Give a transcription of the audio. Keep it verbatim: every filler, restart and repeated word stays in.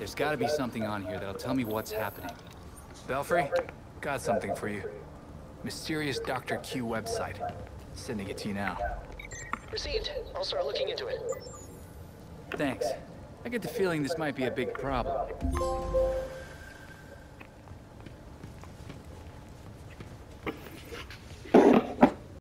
There's gotta be something on here that'll tell me what's happening. Belfry, got something for you. Mysterious Doctor Q website. Sending it to you now. Received. I'll start looking into it. Thanks. I get the feeling this might be a big problem.